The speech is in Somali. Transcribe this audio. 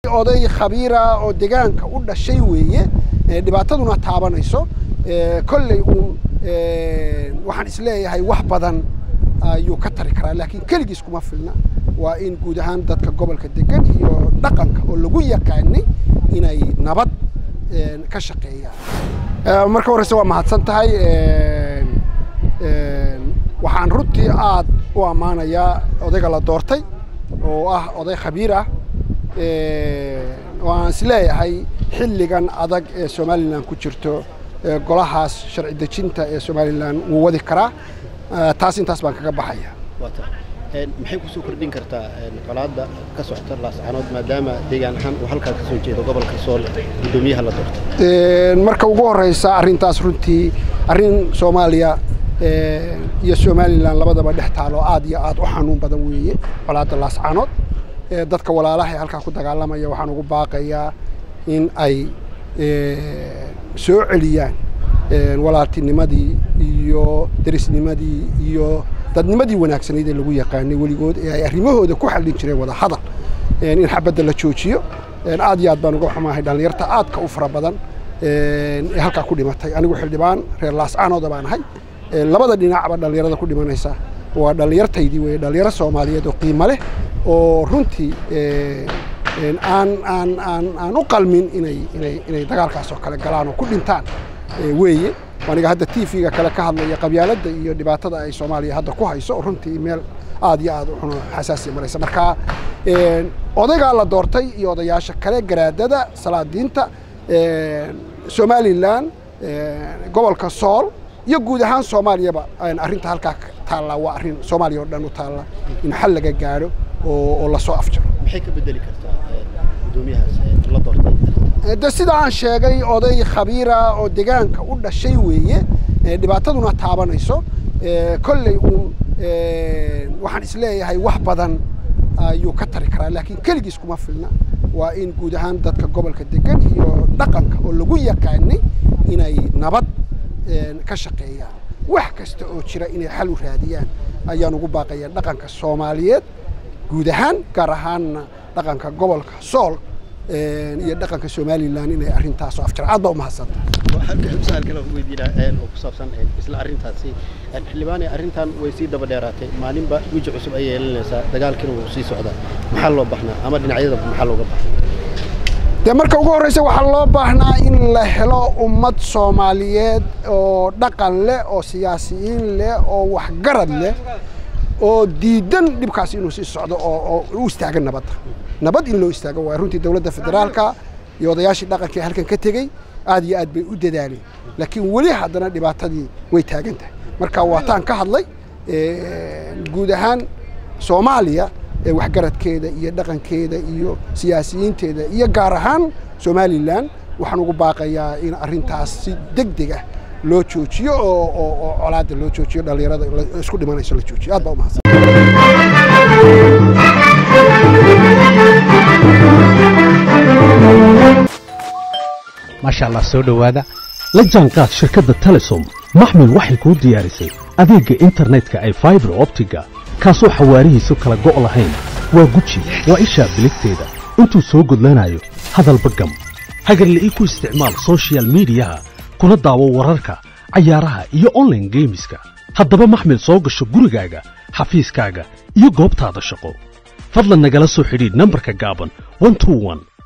oday khabiira oo deegaanka u dhashay weeye dhibaataduna taabanayso kolley waxaan isleeyahay wax badan ayuu ka tari karaa laakiin kaligiis kuma filna waa in guud ahaan dadka gobolka degan iyo dhaqanka oo lagu yaqaanay inay nabad ka shaqeeyaan marka horeysa waa mahadsan tahay waxaan runtii aad u amaanayaa odayga la doortay oo ah oday khabiir ah waan isleeyahay xilligan adag ee Soomaaliland ku jirto golahaas sharci dejinta ee Soomaaliland wuu wadi karaa taas intaas baan kaga baxaya maxay ku soo kordhin kartaa qolaada ka socota laascanood maadaama deegaan ahaan uu halka ka soo jeedo gobolka Sool gudoomiyaha la doortay marka ugu horeysa arintaas runtii arin Soomaaliya iyo Soomaaliland labadaba dhex taalo aad iyo aad u xanuun badan weeye qolaada laascanood dadka walaalaha halka ku dagaalamaya waxaan ugu baaqayaa in ay soo celiyaan walaaltinimadii iyo darisnimadii iyo dadnimadii wanaagsaneed ee lagu yaqaanay waligood ee ay arrimahooda ku xallin jireen wada hadal in xabadda la joojiyo aad iyo aad baan uga xumahay dhalinyarta aadka u fara badan ee halka ku dhimatay anigu xildhibaan reer laascanood baan ahay labada dhinacba dhalinyarada ku dhimanaysa waa dhalinyartaydii way dhalinyaro Soomaaliyeed oo qiimo leh oo runtii aan u qalmin inay dagaalkaas oo kale galaan oo ku dhintaan weeye waniga hadda TV-ga kale ka hadlaya qabyaaladda iyo dhibaatada ay Soomaaliya hadda ku hayso runtii meel aad iyo aad u xun xasaasi maraysa marka odayga la doortay iyo odayaasha kale garaadada salaadiinta Soomaaliland gobolka Sool iyo guud ahaan Soomaaliyaba arinta halka taala waa arin Soomaaliya oo dhan u taala in xal laga gaaro oo la soo afjaro maxay ka bedeli kartaa gudoomiyahaas la doortay sida aan sheegay oday khabiira oo deegaanka u dhashay weeye dhibaataduna taabanayso kolley waxaan isleeyahay wax badan ayuu ka tari karaa laakiin kaligiis kuma filna waa in guud ahaan dadka gobolka degan iyo dhaqanka oo lagu yaqaanay inay nabad ka shaqeeyaan wax kasta oo jira inay xal u raadiyaan ayaan ugu baaqayaa dhaqanka Soomaaliyeed guud ahaan gaar ahaan dhaqanka gobolka Sool iyo dhaqanka Soomaaliland inay arintaas oo afjar aad ba u mahadsantahay waxaan ka su'aal kale weydiinaa oo ku saabsan isla arintaasi xildhibaan arintan way sii daba dheeraatay maalinba wajh cusub ay yeelanaysaa dagaalkina uu sii socdaa maxaa loo baahnaa ama dhinacyada maxaa looga baahnaa marka ugu horeysa waxa loo baahnaa in la helo ummad Soomaaliyeed oo dhaqan leh oo siyaasiyiin leh oo wax garad leh oo diidan dhibkaas inuu sii socdo oo u istaagan nabad in loo istaago waa runtii dawladda federaalka iyo odayaashii dhaqanka halkan ka tagay aad iyo aad bay u dadaaleen laakiin wali haddana dhibaatadii way taagan tahay marka waataan ka hadlay guud ahaan Soomaaliya wax garadkeeda iyo dhaqankeeda iyo siyaasiyiinteeda iyo gaar ahaan Soomaaliland waxaan ugu baaqayaa in arintaas si degdeg ah loo joojiyo oo colaada loo joojiyo dhalinyarada isku dhimanayso la joojiyo aad baa u mahadsan masha Allah soo dhawaada la jaanqaad shirkadda Telesom maxmil waxay ku diyaarisay adeegga internetka ay fiber optiga kaasoo xawaarihiisu kala go' lahayn waa guji waa isha biligteeda intuu soo gudlanayo hadalba gam hagarla ii ku isticmaal social media kuna daawo wararka cayaaraha iyo online gameska haddaba maxmil soo gasho gurigaaga xafiiskaaga iyo goobtaada shaqo fadlan nagala soo xidhiidh nambarka gaaban 121